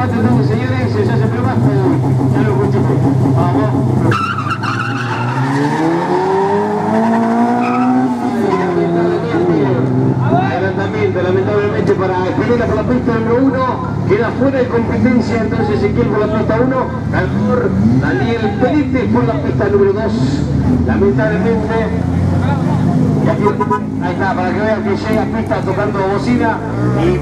empate entonces, señores, se hace prueba. Ya lo escuché. Vamos. Lamentablemente para Espineta por la pista número 1, queda fuera de competencia entonces Ezequiel por la pista 1, ganador Daniel Benítez por la pista número 2, lamentablemente. Y aquí, ahí está, para que vean que llega a pista tocando bocina y